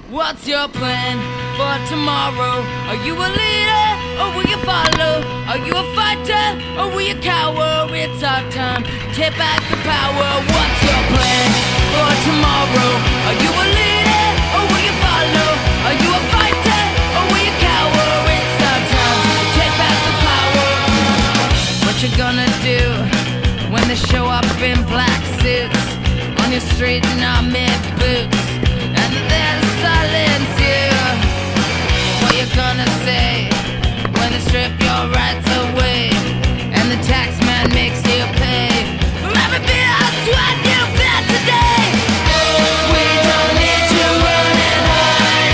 What's your plan for tomorrow? Are you a leader or will you follow? Are you a fighter or will you cower? It's our time to take back the power. What's your plan for tomorrow? Are you a leader or will you follow? Are you a fighter or will you cower? It's our time to take back the power. What you gonna do when they show up in black suits on your street in army boots? And they'll silence you. What you gonna say when they strip your rights away and the tax man makes you pay for every bit of sweat you bled today? We don't need to run and hide.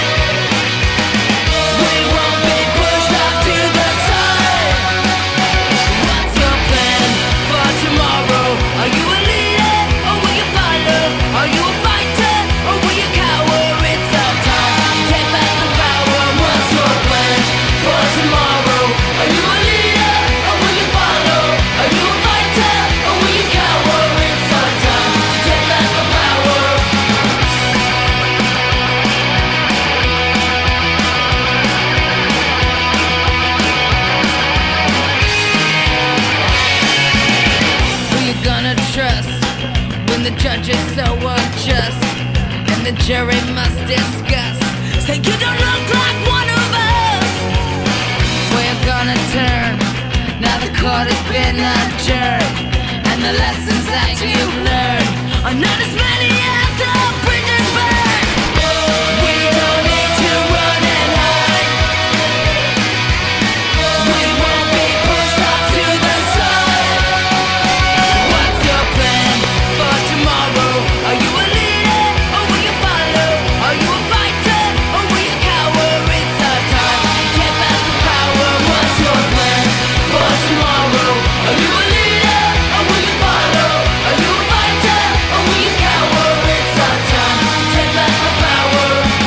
We won't be pushed off to the side. What's your plan for tomorrow? Are you a leader or will you follow? Are you a fighter or will you cower? It's our time to take back the power. What's your plan for tomorrow? Are you a leader or will you follow? Are you a fighter or will you cower? It's our time to take back the power. Who you gonna trust when the judge is so unjust and the jury must discuss? Say you don't look like one of us. Where you gonna turn now the court has been adjourned and the lessons that you've learned are not as many as the bridges burn. We don't need to run and hide. We won't be pushed off to the side. What's your plan for tomorrow? Are you a leader or will you follow? Are you a fighter or will you cower? It's our time to take back the power. What's your plan for tomorrow? Are you a leader or will you follow? Are you a fighter or will you cower? It's our time to take back the power.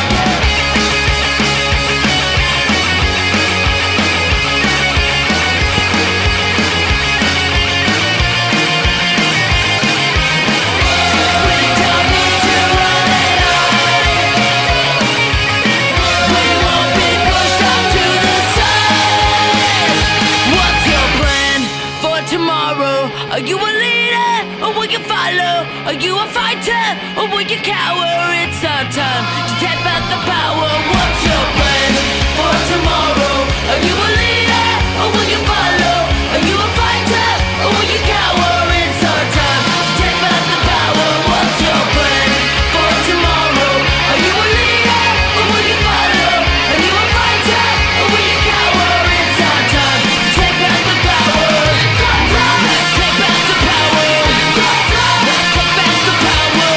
We don't need to run and hide. We won't be pushed off to the side. What's your plan for tomorrow? Are you a leader or will you follow? Are you a fighter or will you cower? It's our time to take back the power. What's your plan for tomorrow? Are you a leader or will you follow? Are you a fighter or will you cower? It's our time to take back the power. What's your plan for tomorrow? Are you a leader or will you follow? Are you a fighter or will you cower? It's our time to take back the power. Let's take back the power. Let's take back the power.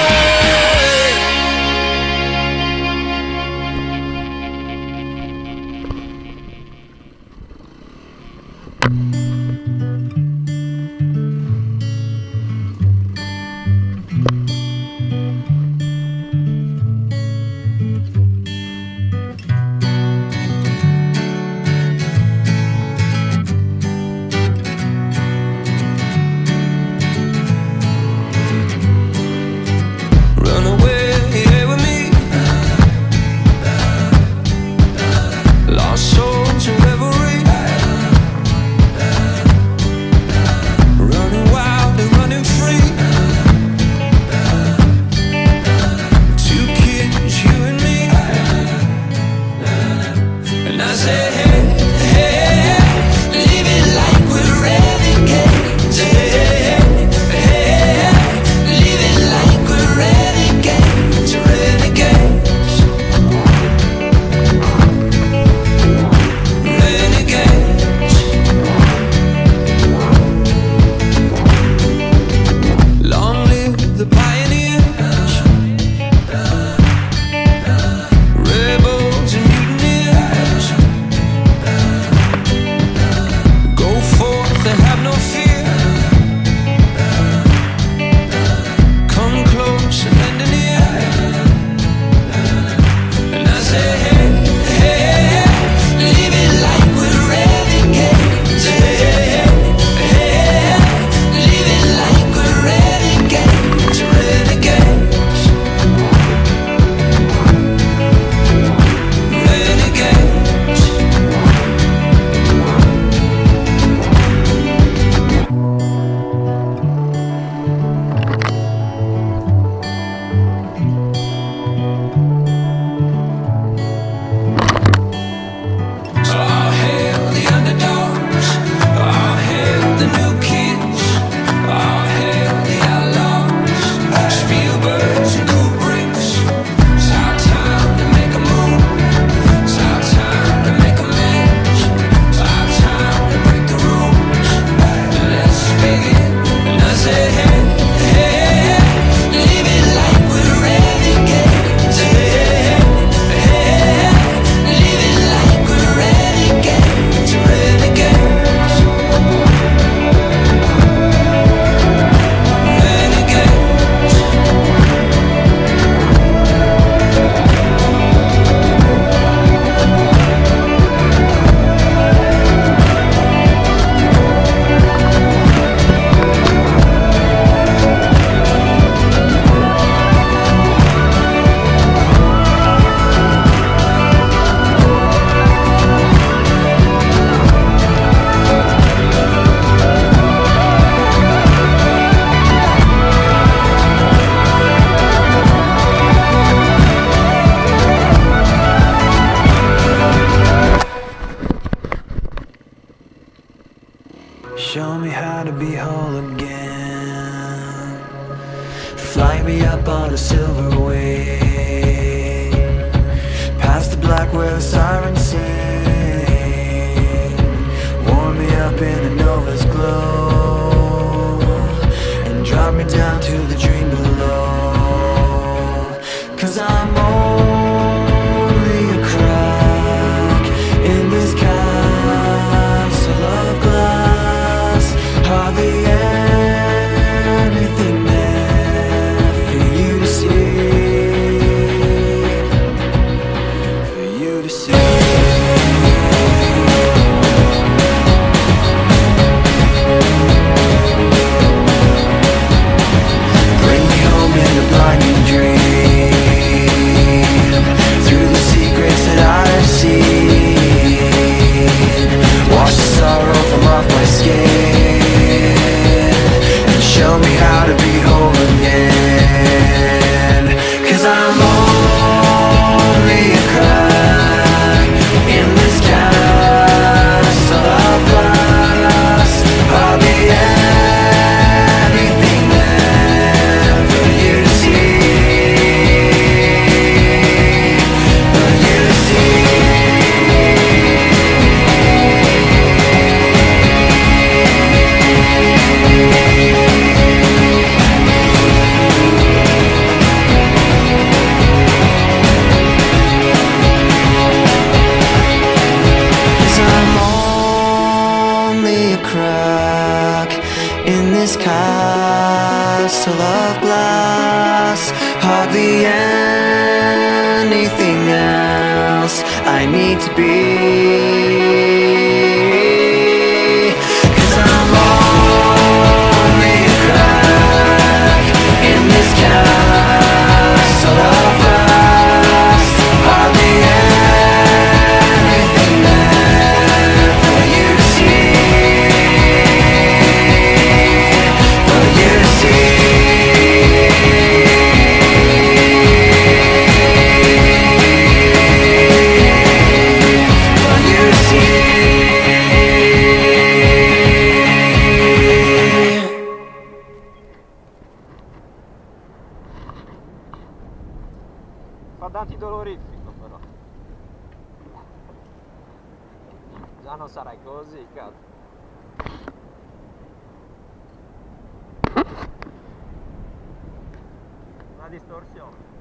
Fly me up on a silver wing, past the black where the sirens sing. Warm me up in the nova's glow, and drop me down to the dream below. 'Cause I'm only a crack in this castle of glass. Hardly anything there for you to see, for you to see. Bring me home in a blinding dream, through the secrets that I've seen. Wash the sorrow from off my skin, and show me how to be whole again. 'Cause I'm only a crack in this castle of glass. Hardly anything there for you to see, for you to see. Crack in this castle of glass. Hardly anything else I need to be. 'Cause I'm only a crack in this castle of glass. Hardly anything there for you to see. Fa d'antidolorifico però. Già non sarai così, cazzo. Una distorsione.